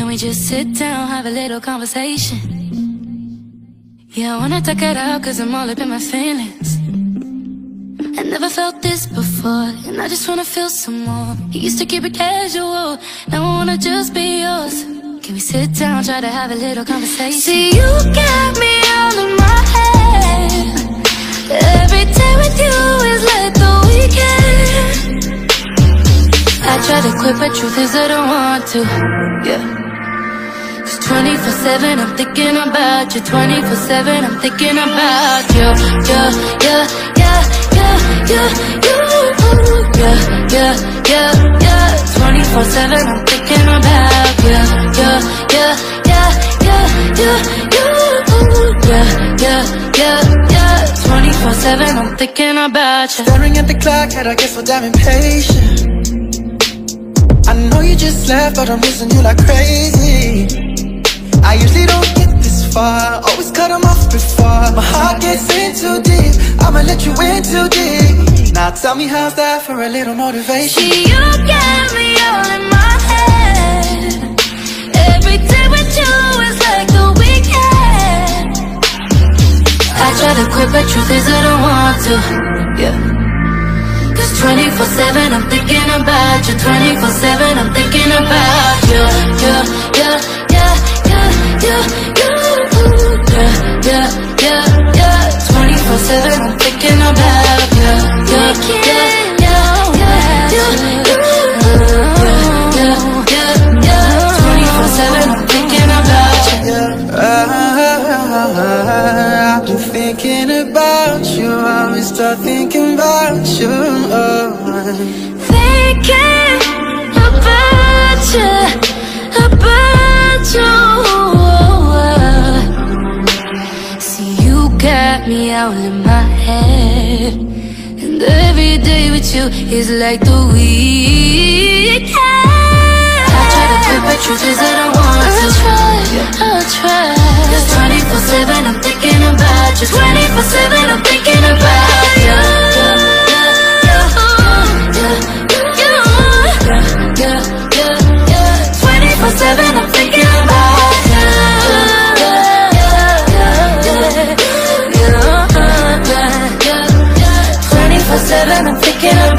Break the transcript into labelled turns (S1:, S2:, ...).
S1: we just sit down, have a little conversation? Yeah, I wanna talk it out, cause I'm all up in my feelings. I never felt this before, and I just wanna feel some more. You used to keep it casual, now I wanna just be yours. Can we sit down, try to have a little conversation? See, you got me all in my head. Every day with you is like the weekend. I try to quit, but truth is I don't want to, yeah. 24/7 I'm thinking about you. 24/7 I'm thinking about you. Yeah, yeah, yeah, yeah, yeah, yeah, yeah, yeah. 24/7 I'm thinking about you. Yeah, yeah, yeah, yeah, yeah, yeah, yeah, yeah. 24/7 I'm thinking about you.
S2: Staring at the clock, had I get so damn impatient. I know you just left, but I'm missing you like crazy. I usually don't get this far, always cut them off before my heart gets in too deep. I'ma let you in too deep. Now tell me, how's that for a little motivation?
S1: See, you got me all in my head. Every day with you is like the weekend. I try to quit, but truth is I don't want to, yeah. 24/7 I'm thinking about you. 24/7 I'm thinking about you. Yeah, yeah, yeah, yeah, yeah, yeah, yeah, yeah. 24/7 I'm thinking about you. Yeah, yeah, yeah, yeah, yeah, yeah. 24/7 I'm thinking about you.
S2: I've been thinking about you. I always start thinking about you.
S1: Thinking about you, about you. See, you got me out in my head, and every day with you is like the weekend. I try to quit, but truth is I don't want to. I'll try. 24/7 I'm thinking about you. 24/7 I'm thinking about you. Yeah, yeah, yeah. 24/7 I'm thinking about you. Yeah, yeah, yeah, yeah, yeah, yeah. 24/7 I'm thinking about you.